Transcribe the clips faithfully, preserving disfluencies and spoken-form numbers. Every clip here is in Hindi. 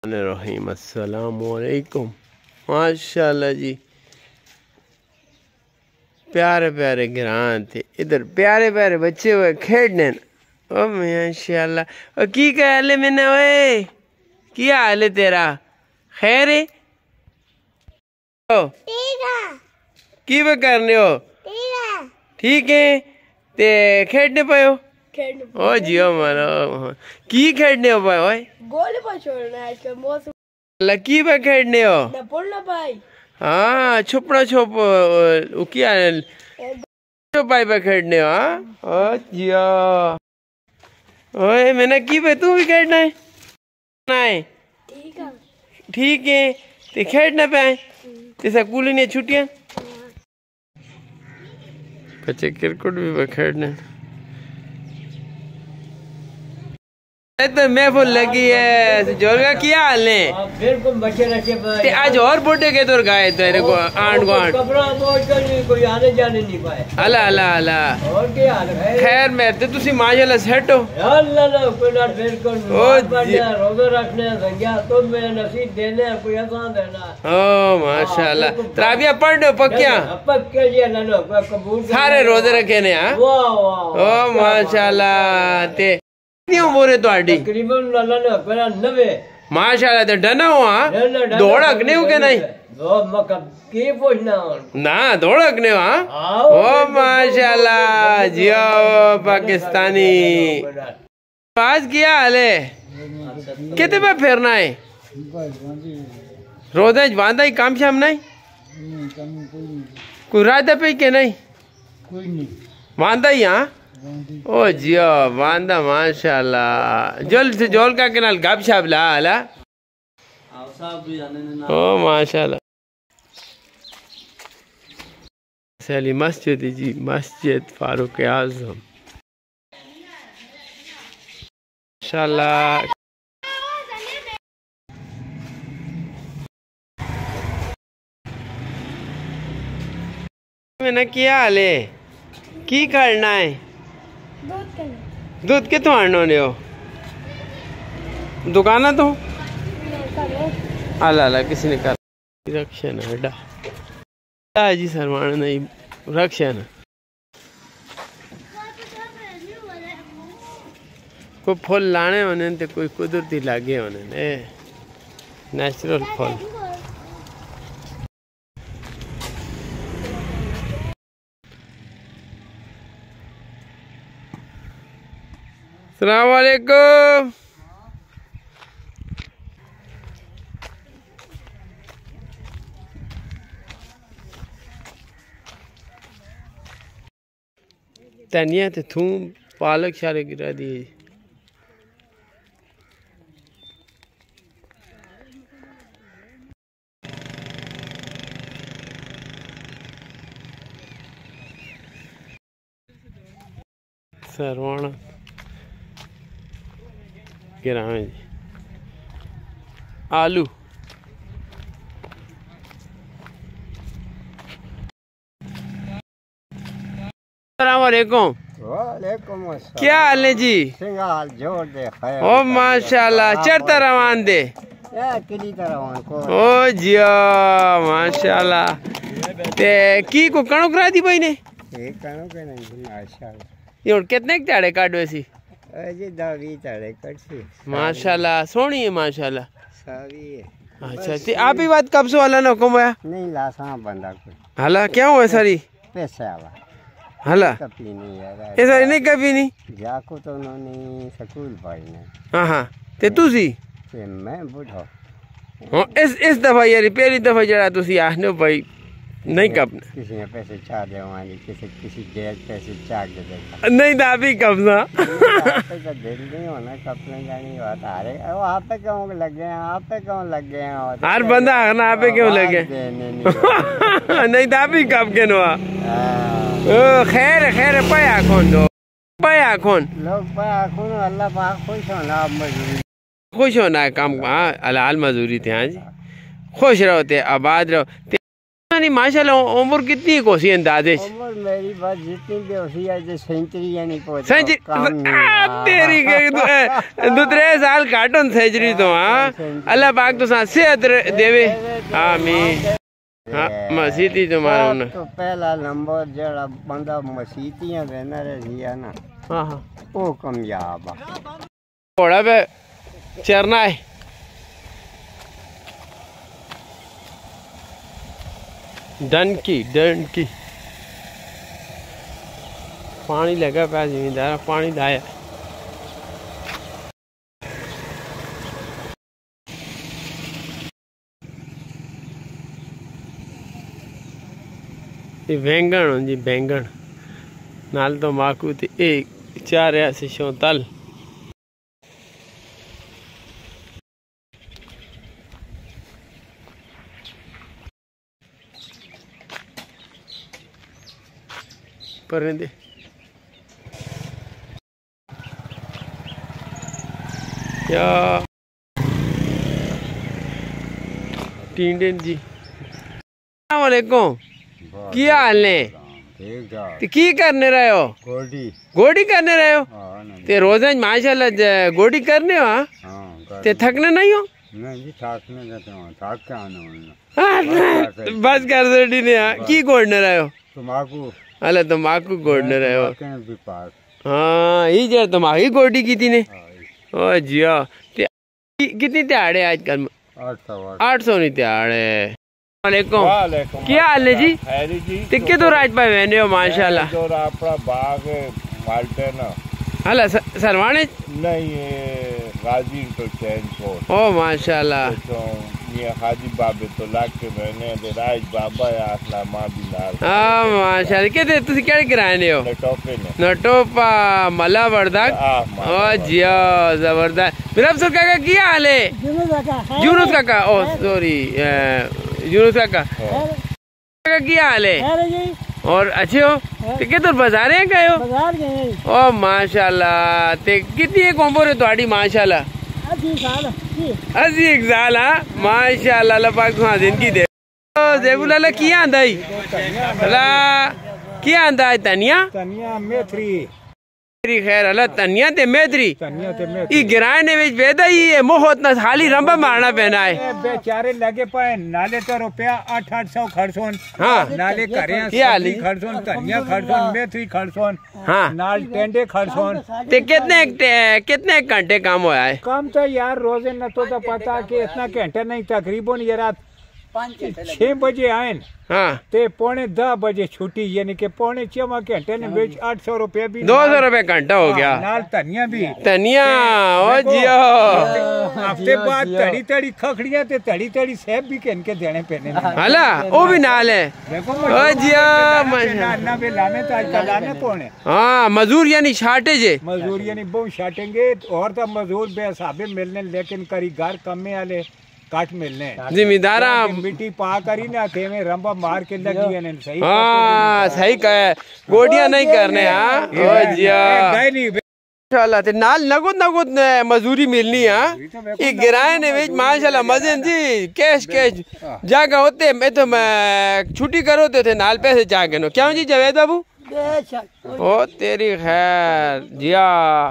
रहीम अस्सलामुअलैकुम। माशाल्लाह जी, प्यारे प्यारे गिरान थे इधर, प्यारे प्यारे बच्चे हुए खेड़ने। ओ माशाल्लाह, की हाल है मैंने, ओए की हाल है तेरा, खैर है? की वे करने हो? ठीक है, ते खेड़ने पे हो? ओ जियो मारो, की खेड़ने हो भाई? ओए गोले पर छोड़ना है इसका मौसम। लकी पे खेड़ने हो? ना पढ़ना भाई। हाँ, छुपना छुप क्या छुपाई पे खेड़ने हो? हाँ ओ जियो, ओए मैंने की पे तू भी खेड़ना है? नहीं ठीक है, ठीक है, ते खेड़ना पे आए ते स्कूल नहीं छुट्टियां, बच्चे क्रिकेट भी पे खेड़ने। तो मैं फुल लगी है जोरगा, क्या हाल है? बिल्कुल बच्चे रखे ते आज और बुढ़े के दूर गए तेरे को आंट गुआंट, कपड़ा कोई आने जाने नहीं पाए। अला अला अला, और क्या हाल है? खैर मैं तो तुसी माशाल्लाह सेट हो। अल्लाह ना कोई ना बिल्कुल रोजा रखने संज्ञा तो मैं नसीब देने कोई आसान देना। ओ माशाल्लाह, तराबिया पढ़ दो पक्किया पक्के जी ना लो कबूल सारे रोजे रखे ने। हां वाह वाह, ओ माशाल्लाह, ते कितनी उम्र है तुम्हारी? तकरीबन अल्लाह ने पहला नवे। माशाल्लाह, ते डना हो? हां दौड़क नहीं हो के नहीं? वो मक के पूछना ना दौड़क नहीं हो? हां ओ माशाल्लाह, जियो पाकिस्तानी। आज क्या हाल है, कितने पे फेरना है? रोजा बांधा ही काम शाम नहीं, कोई रात पे के नहीं, कोई नहीं बांधा ही? हाँ ओ जियो बांधा माशाल्लाह, जोल से जोल का के नाल गप शप ला ला। ओ माशाल्लाह, सली मस्जिद जी, मस्जिद फारूक आजम माशाल्लाह। मैंने क्या हाल है, की करना है? दूध के तो आने ने हो दुकाना तो अला अला किसी ने कर रक्षा ना हटा जी सरमान नहीं रक्षा ना, कोई फल लाने होने तो कोई कुदरती लागे होने ने, नेचुरल फल। अस्सलाम वालेकुम। धनिया ते थूम पालक शाले गिरा दिए। सरवाना गिरावे जी, आलू अस्सलाम वालेकुम। वालेकुम अस्सलाम। क्या हाल है जी? सिंगाल जोर दे खैर। ओ माशाल्लाह, चरता रवान दे या किली तरह को। ओ जिया माशाल्लाह, ते की को कणो करा दी भाई ने? ये कणो के नहीं माशाल्लाह। ये कितने ताड़े काटवे सी? अजी दावी ताड़े कटसी। माशाल्लाह सोहनी है माशाल्लाह, सावी है। अच्छा ते आप ही बात कब से वाला ना हुक्म है? नहीं लासा बंदा कोई। हाला क्या हुआ सारी? पैसे आवा। हाला कभी नहीं यार। ये सारी नहीं कभी नहीं। जाको तो उन्होंने स्कूल पढ़ने। हाँ हाँ ते तुसी? ते मैं बूढ़ा। हाँ इस इस दफा यार पहली दफा जरा तुसी आने भाई नहीं कब किसी ने पैसे चाह दे वाली, किसी किसी गैर पैसे चाह दे देगा नहीं था अभी कब ना तो दिल नहीं होना कपड़े जानी बात आ रही है। आप पे क्यों लग गए हैं, आप पे क्यों लग गए हैं? हर बंदा ना आप पे क्यों लगे? नहीं था अभी कब के नो खैर खैर पाया कौन दो पाया कौन लोग पाया कौन अल्लाह पाक खुश होना। आप मजदूरी खुश होना है काम, हाँ हलाल मजदूरी थे। हाँ जी खुश रहो थे आबाद रहो। नहीं माशाल्लाह उम्र कितनी कोसी अंदाजे उम्र मेरी बस जितनी भी होती है जो सेंचुरी नहीं पहुंची सेंचुरी तेरी के दूसरे साल काटन सेंचुरी तो हाँ अल्लाह पाक तो सा सेहत देवे आमीन। हाँ मसीती तुम्हारा उन्हें तो पहला नंबर जड़ा बंदा मसीतियां देना रही है ना हाँ हाँ वो कामयाब घोड़ा पे चरना है डनकी डनकी पानी लगा पाया जमींदार पानी लाया ये बैंगन हो जी बैंगन नाल तो माकू ते एक चार ऐसे शो तल परिंदे या टींडे जी अस्सलाम वालेकुम की हाल ने ते की करने रहे हो गोडी गोडी करने रहे हो हाँ ना ते रोजान माशाल्लाह ज- गोडी करने हो हाँ? हाँ कर ते थकने नहीं हो नहीं जी थाकने देते हो थाक के आने वाला हाँ, बस कर सोटी ने हाँ की गोडने रहे हो तुम्हाकू अल्लाह तम्बाकू गोडने रहे हो के भी पास हाँ ये जर तुम्हारी गोडी की थी ने हाँ, ओ जिया ते कि- कितनी त्याड़े आजकल आठ सौ आठ आठ सौ नहीं त्याड़े वालेकुम वालेकुम क्या हाल है जी खैरी जी तिक्के तो राज पाए वेने हो माशाल्लाह जो अपना बाग माल्टे ना हला सरवाने नहीं ये गाजी तो चैन को ओ माशाल्लाह तो ये हाजी बाबे तो लाग के मैंने दे राज बाबा या असला मां भी लाल हाँ माशाल्लाह कितने तुसी क्या गिराने हो टोपे ने नटोपा मला वर्दक आ ओ जिया जबरदस्त मेरा अफसर काका क्या हाल है यूनुस काका ओ सॉरी यूनुस काका काका क्या हाल है और अच्छे हो ते किधर बाजार है गए हो बाजार गए ओ माशाल्लाह ते कितनी एक उम्र है तुम्हारी माशाल्लाह अस्सी साल अस्सी एक साल हाँ माशाल्लाह अल्लाह पाक तुम्हारी जिंदगी दे ओ ज़ैबुल अल्लाह किया आंदा ही अल्लाह किया आंदा है तनिया तनिया मेथरी मेरी खैर अल्लाह तनिया ते मेथरी तनिया ते मेथरी ई गिराए ने विच वेदा ही है मोह इतना खाली रंबा मारना पैना है बेचारे लगे पाए नाले तो रुपया आठ आठ सौ खर्चोन हाँ नाले करे क्या हाल है? खर्चोन तनिया खर्चोन मेथरी खर्चोन हाँ नाल टेंडे खर्चोन ते कितने ते- कितने घंटे काम हुआ है कम तो यार रोजे न तो, तो पता कि इतना घंटे नहीं तकरीबन ये रात छह बजे आए न, हाँ ते पौने दस बजे छुट्टी यानी कि पौने छह घंटे ने बेच आठ सौ रुपया भी दो सौ रुपए घंटा हो गया नाल धनिया भी धनिया ओ देखो, जियो हफ्ते बाद तड़ी तड़ी खखड़ियां ते तड़ी तड़ी सेब भी कहन के देने पैने ने। हला वो भी नाल है देखो ओ जियो माशा- ना भी लाने तो आजकल लाने पौने हाँ मजदूर यानी शार्टेज है मजदूर यानी बहुत छाटेंगे और तो मजदूर बेहिसाबे मिलने लेकिन कारीगर कम में आले काट मिलने जिम्मेदारा मिट्टी पा करी ना थे में रंबा मार के लगी है सही हाँ सही कहे गोडियां नहीं करने हाँ ओ जियो गए नहीं माशाल्लाह ते नाल नगुद नगुद मजदूरी मिलनी हाँ ये गिराए ने विच माशाल्लाह मजे जी कैश कैश जागा होते मैं तो मैं छुट्टी करो तो थे नाल पैसे जागे नो क्यों जी जावेद बाबू बेशक ओ तेरी खैर जिया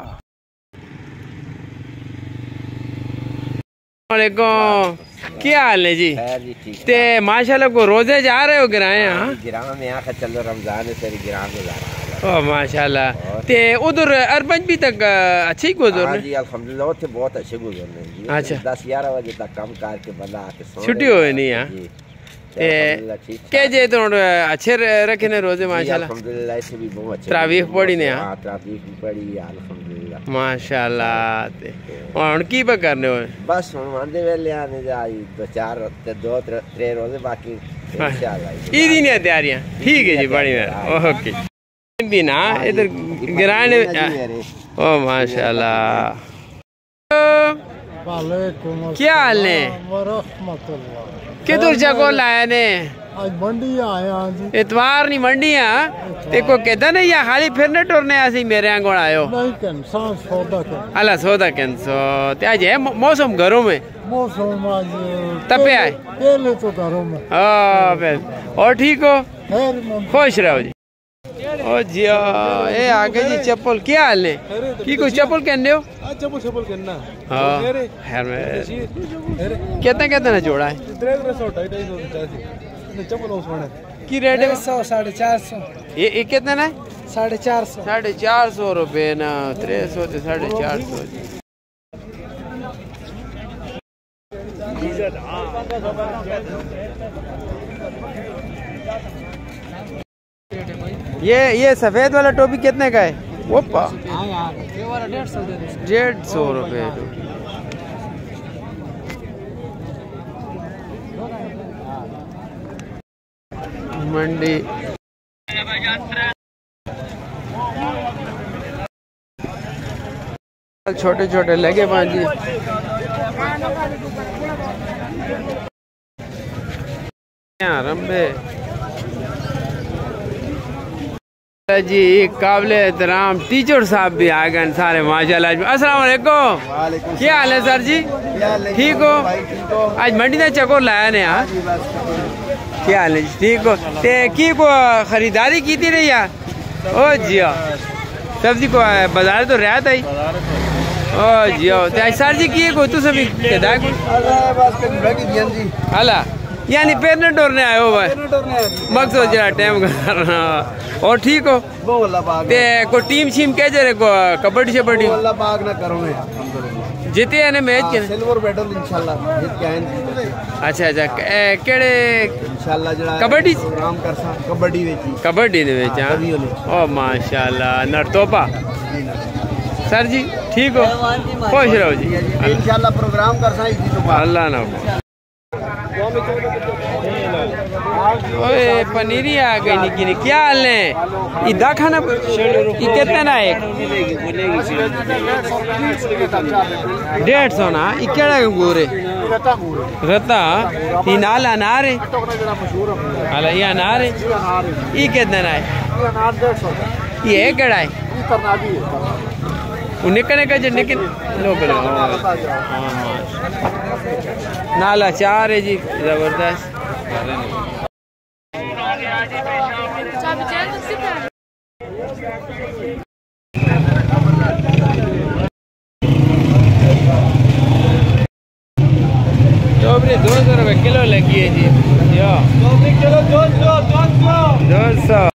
वालेकुम क्या हाल है जी खैर जी ठीक ते माशाल्लाह को रोजे जा रहे हो गिराए हाँ गिराम में आखिर चलो रमजान है तेरी गिराम में जा रहा ओ माशाल्लाह ते उधर अरबन भी तक अच्छी गुजर हाँ जी अल्हम्दुलिल्लाह थे बहुत अच्छे गुजर रहे जी अच्छा। दस ग्यारह बजे तक काम करके बंदा आके सो छुट्टी रहे हुई हैं। नहीं हाँ जी ते अल्हम्दुलिल्लाह ठीक के जे तो अच्छे रखे ने रोजे जी, माशाल्लाह अल्हम्दुलिल्लाह से भी बहुत अच्छे तरावीह पढ़ी ने, हाँ? हाँ तरावीह भी पढ़ी अल्हम्दुलिल्लाह माशाल्लाह ते और की पे करने हो बस हम आंदे वेले आने जाई दो चार ते दो त्रे त्रे रोजे बाकी इंशाल्लाह ईदी ने तैयारियां ठीक है जी बड़ी मेहर ओके भी ना इधर गिराने ओ माशाल्लाह क्या हाल है किधर जगह लाया ने आज मंडी आया जी इतवार नहीं मंडियां ते को कहता नहीं या खाली फिरने टुरने आसी मेरे आंगोड़ आयो नहीं कन सांस सौदा कर अला सौदा केन सो ते आज है मौसम घरों में मौसम आज तपे आए पहले तो घरों में हाँ फिर और ठीक हो खैर मन खुश रहो जी ओ जी ए आगे जी चप्पल क्या हाल है की कोई चप्पल कहने हो चप्पल चप्पल करना हाँ खैर में कितना कितना ना जोड़ा है चप्पल उसमें की रेट है सौ साढ़े चार सौ ये ये कितना है साढ़े चार सौ साढ़े चार सौ रुपये ना त्रे सौ से साढ़े चार सौ ये ये सफेद वाला टोपी कितने का है ओपा डेढ़ सौ डेढ़ सौ रुपये टोपी मंडी छोटे छोटे लगे पाजी रंबे जी काबिले एहतराम टीचर साहब भी आ गए सारे माशाल्लाह। अस्सलाम वालेकुम क्या हाल है सर जी ठीक हो आज मंडी ने चक्कर लाया ने यहाँ क्या हाल है ठीक हो ते की को खरीदारी की थी रही यार ओ जियो सब्जी को बाजार तो रहा था ही ओ जियो ते सर जी की को तू सभी हला यानी पेरने डोरने आए हो भाई मकसद जरा टाइम करना और ठीक हो ते को टीम शीम के जरे को कबड्डी शबड्डी बाग ना करो जीते है ने मैच के सिल्वर मेडल इंशाल्लाह जीत के आए अच्छा अच्छा केड़े इंशाल्लाह जड़ा कबड्डी प्रोग्राम करसा कबड्डी विच कबड्डी दे विच हां ओ माशाल्लाह नरतोपा सर जी ठीक हो खुश रहो जी इंशाल्लाह प्रोग्राम करसा इसी तो अल्लाह ना ओए पनीरी आ गई निकी निकी क्या हाल है इदा खाना ये कितना ना है डेढ़ सौ ना ये केड़ा गोरे रता ये नाल अनार है अला ये अनार है ये कितना ना है ये केड़ा है निकने का जो निकन लोग नाला चार है जी जबरदस्त डोबरी दो सौ रुपये किलो लगी है जी दो सौ